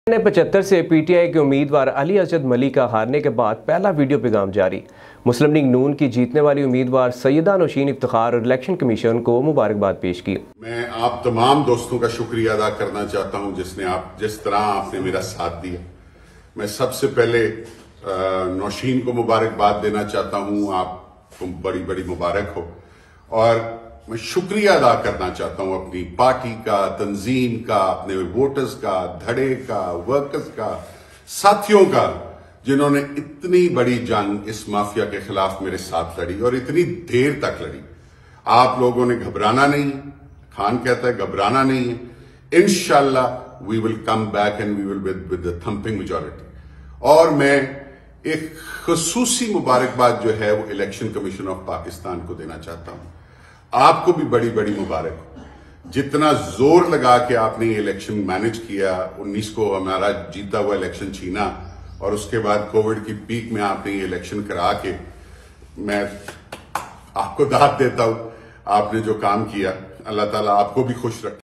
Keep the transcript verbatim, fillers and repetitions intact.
पचहत्तर से P T I के उम्मीदवार अली असद मली का हारने के बाद पहला वीडियो पैगाम जारी। मुस्लिम लीग नून की जीतने वाली उम्मीदवार सैयदा नौशीन इफ्तिखार और इलेक्शन कमीशन को मुबारकबाद पेश की। मैं आप तमाम दोस्तों का शुक्रिया अदा करना चाहता हूं जिसने आप जिस तरह आपने मेरा साथ दिया। मैं सबसे पहले नौशीन को मुबारकबाद देना चाहता हूं, आपको बड़ी बड़ी मुबारक हो। और मैं शुक्रिया अदा करना चाहता हूं अपनी पार्टी का, तंजीम का, अपने वोटर्स का, धड़े का, वर्कर्स का, साथियों का, जिन्होंने इतनी बड़ी जंग इस माफिया के खिलाफ मेरे साथ लड़ी और इतनी देर तक लड़ी। आप लोगों ने घबराना नहीं, खान कहता है घबराना नहीं है। इंशाल्लाह we will come back and we will with with the thumping majority. और मैं एक खसूसी मुबारकबाद जो है वो इलेक्शन कमीशन ऑफ पाकिस्तान को देना चाहता हूं। आपको भी बड़ी बड़ी मुबारक हो। जितना जोर लगा के आपने ये इलेक्शन मैनेज किया, उन्नीस को हमारा जीता हुआ इलेक्शन छीना और उसके बाद कोविड की पीक में आपने ये इलेक्शन करा के, मैं आपको दाद देता हूं। आपने जो काम किया, अल्लाह ताला आपको भी खुश रखे।